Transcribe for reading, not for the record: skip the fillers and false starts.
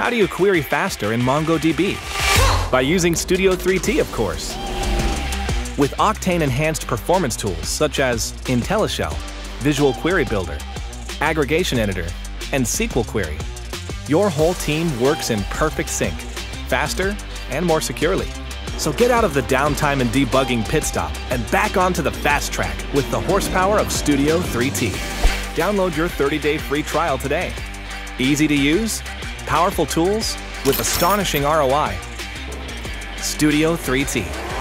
How do you query faster in MongoDB? By using Studio 3T, of course. With Octane-enhanced performance tools such as IntelliShell, Visual Query Builder, Aggregation Editor, and SQL Query, your whole team works in perfect sync, faster and more securely. So get out of the downtime and debugging pit stop and back onto the fast track with the horsepower of Studio 3T. Download your 30-day free trial today. Easy to use, powerful tools with astonishing ROI. Studio 3T.